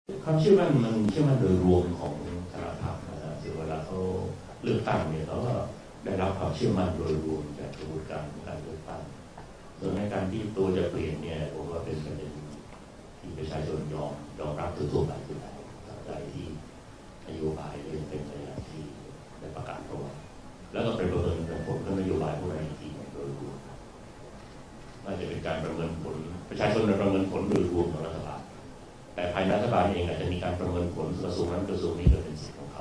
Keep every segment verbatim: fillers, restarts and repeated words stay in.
ความเชื่อมั่นมันเชื่อมั่นโดยรวมของสารภาพนะครับคือเวลาเขาเลือกตั้งเนี่ยเขาก็ได้รับความเชื่อมั่นโดยรวมจากกระบวนการการเลือกตั้งส่วนในการที่ตัวจะเปลี่ยนเนี่ยผมว่าเป็นประเด็นที่ประชาชนยอมยอมรับทั่วไปอยู่แล้วใจที่นโยบายเรื่องเป็นไปอย่างที่ได้ประกาศเอาไว้แล้วก็เป็นประเมินผลของนโยบายพวกนั้นอีกทีโดยรวมน่าจะเป็นการประเมินผลประชาชนประเมินผลโดยรวมของรัฐบาลแต่ภายในรัฐบาลเองอาจจะมีการประเมินผลกระทรวงนั้นกระทรวงนี้ก็เป็นสิทธิ์ของเขา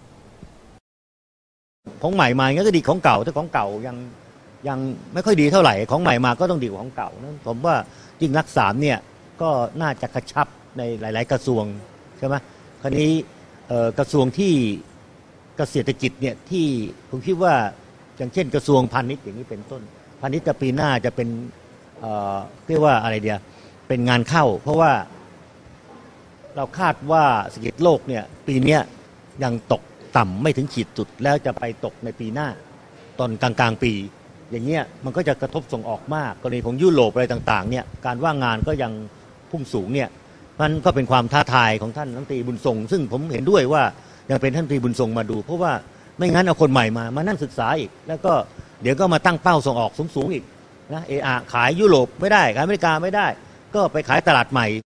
ของใหม่มาก็ดีของเก่าถ้าของเก่ายังยังไม่ค่อยดีเท่าไหร่ของใหม่มาก็ต้องดีกว่าของเก่านะผมว่ายิ่งรักสามเนี่ยก็น่าจะกระชับในหลายๆกระทรวงใช่ไหมคราวนี้กระทรวงที่เกษตรกิจเนี่ยที่ผมคิดว่าอย่างเช่นกระทรวงพาณิชย์อย่างนี้เป็นต้นพาณิชย์ปีหน้าจะเป็นเอ่อเรียกว่าอะไรเดียวเป็นงานเข้าเพราะว่าเราคาดว่าเศรษฐกิจโลกเนี่ยปีนี้ยังตกต่ำไม่ถึงขีดจุดแล้วจะไปตกในปีหน้าตอนกลางๆปีอย่างเงี้ยมันก็จะกระทบส่งออกมากกรณีของยุโรปอะไรต่างๆเนี่ยการว่างงานก็ยังพุ่งสูงเนี่ยมันก็เป็นความท้าทายของท่านรัฐมนตรีบุญทรงซึ่งผมเห็นด้วยว่ายังเป็นท่านรัฐมนตรีบุญทรงมาดูเพราะว่าไม่งั้นเอาคนใหม่มามานั่งศึกษาอีกแล้วก็เดี๋ยวก็มาตั้งเป้าส่งออกสูงๆอีกนะเออขายยุโรปไม่ได้ขายอเมริกาไม่ได้ก็ไปขายตลาดใหม่